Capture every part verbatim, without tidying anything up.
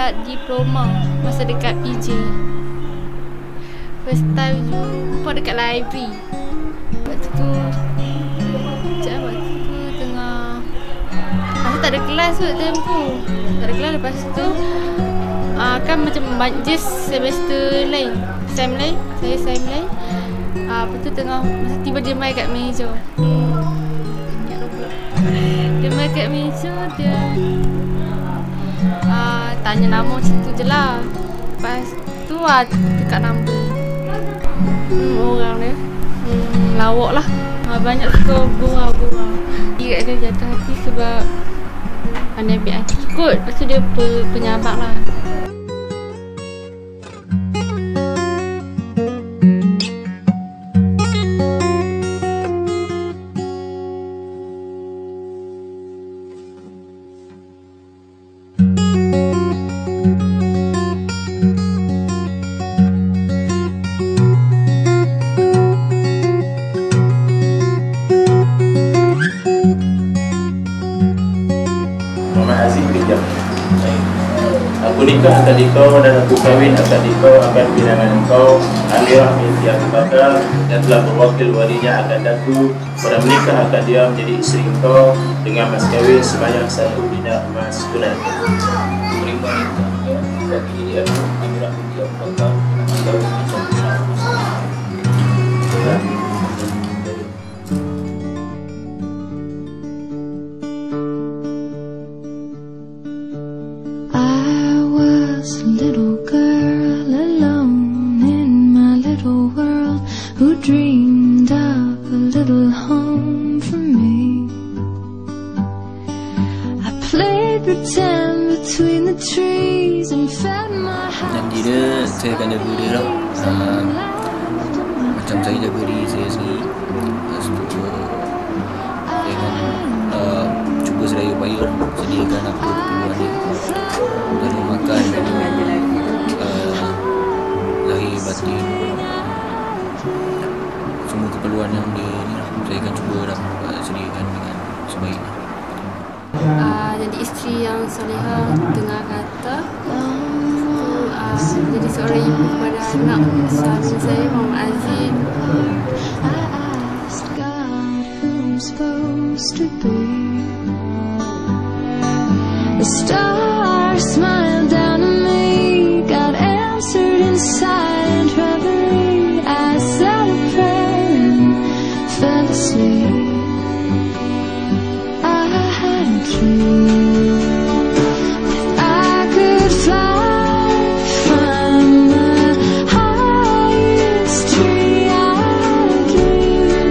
dekat diploma, masa dekat P J. First time jumpa dekat library. Waktu tu sekejap, waktu tu tengah masa tak ada kelas tu tempo. Tak ada kelas, lepas tu uh, kan macam just semester lain, sem lain, saya sem lain. Uh, lepas tu tengah masa tiba dia main kat meja. Hmm. Dia main kat meja, dia uh, tanya nama macam tu je lah. Lepas tu lah dekat nombor. Hmm, orang dia hmm, lawak lah. uh, Banyak suka gurau-gurau. Dia kat dia jatuh hati sebab pandai ambil hati kot. Lepas tu dia penyabak lah. Azim kejam. Aku nikah akan dikau dan aku kahwin akan dikau akan pinangan engkau Amira binti Abu Bakar dan telah berwakil walinya akan daku pada menikah akan dia menjadi isteri engkau dengan mas kahwin sebanyak satu dinar emas tunai. Terima nikah bagi dia Amira binti Abu Bakar dan dreamed of a little home for me. I played pretend between the trees and fed my house. Janji dia, saya akan jaga dia lah. Uh, macam saya jaga diri saya sendiri. Lepas tu, saya akan uh, cuba sedaya upaya sediakan apa keperluan dia. Dari makan, uh, lahir batin, semua keperluan yang dia ni lah, saya akan cuba dapat sediakan dengan sebaiknya. Uh, jadi isteri yang solehah, dengar kata, uh, jadi seorang ibu kepada anak suami saya, Muhammad Azim. I asked God who I'm supposed to be. The stars smiled down on me, God answered in silent reverie. I said a prayer and fell asleep. I had a dream that I could fly from the highest tree. I had a dream.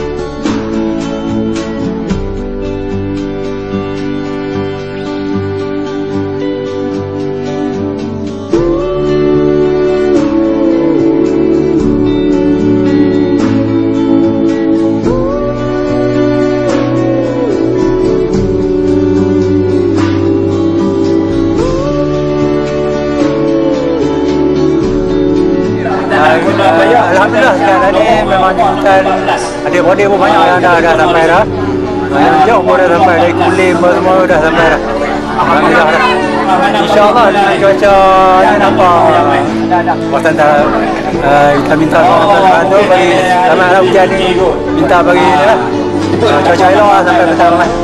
Alhamdulillah sekarang ni memang bukan adik-adik pun banyak yang dah, dah sampai dah. Yang jauh pun dah sampai, dari Kulim semua dah sampai dah. Alhamdulillah dah. InsyaAllah dengan cuaca ni nampak kawasan dah, uh, kita minta bantu bagi sama lah hujan ni, minta bagi ni lah. Uh, cuaca elok lah sampai petang lah.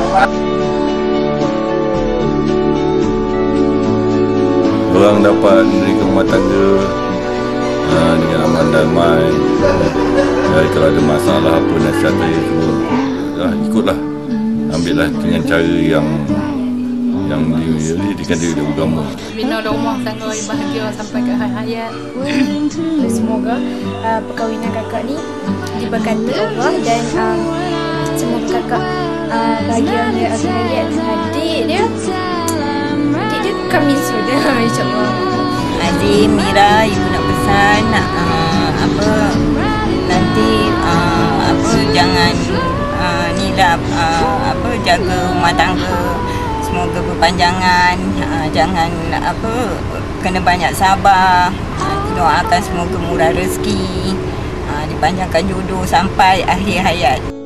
Orang dapat menerima rumah tangga uh, dengan aman damai. Uh, kalau ada masalah apa nasihat saya semua, uh, ikutlah, ambillah dengan cara yang yang didikan diri agama. Bina rumah tangga yang bahagia sampai ke akhir hayat. Semoga uh, perkahwinan kakak ni diberkati Allah dan um, semoga kakak uh, bahagia dia akan hayat adik dia. Adik dia kami sudah insya-Allah. Azim, Mira, ibu nak pesan nak uh, apa nanti uh, apa jangan uh, ni lah uh, apa jaga rumah tangga. Semoga berpanjangan, uh, jangan apa kena banyak sabar. Uh, doakan semoga murah rezeki, uh, dipanjangkan jodoh sampai akhir hayat.